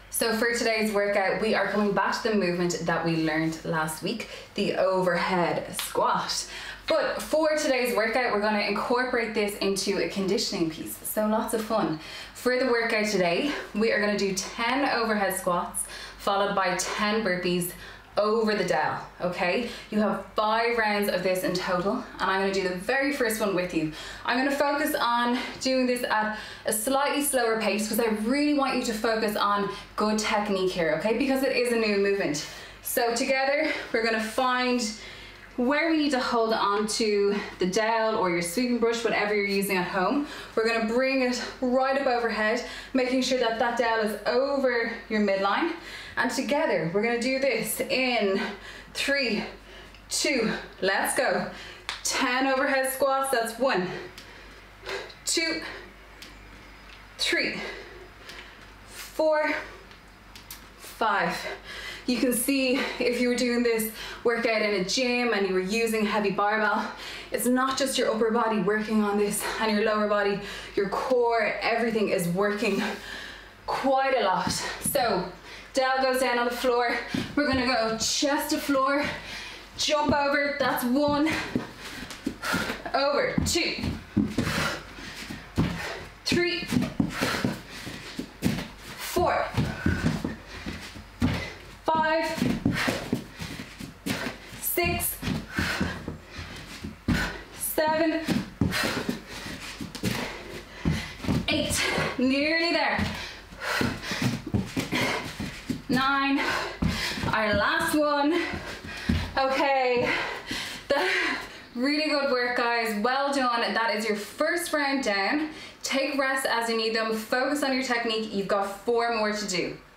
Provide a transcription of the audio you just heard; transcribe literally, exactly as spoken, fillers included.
So for today's workout, we are coming back to the movement that we learned last week, the overhead squat. But for today's workout, we're going to incorporate this into a conditioning piece. So lots of fun. For the workout today, we are going to do ten overhead squats, followed by ten burpees over the dowel, okay? You have five rounds of this in total, and I'm going to do the very first one with you. I'm going to focus on doing this at a slightly slower pace because I really want you to focus on good technique here, okay? Because it is a new movement. So together, we're going to find where we need to hold on to the dowel or your sweeping brush, whatever you're using at home. We're going to bring it right up overhead, making sure that that dowel is over your midline. And together, we're gonna do this in three, two, let's go. ten overhead squats, that's one, two, three, four, five. You can see if you were doing this workout in a gym and you were using heavy barbell, it's not just your upper body working on this and your lower body, your core, everything is working quite a lot. So, dowel goes down on the floor. We're gonna go chest to floor, jump over, that's one, over, two, three, four, five, six, seven, eight, nearly there. Nine, our last one. Okay, the, really good work, guys, well done. That is your first round down. Take rests as you need them, focus on your technique. You've got four more to do.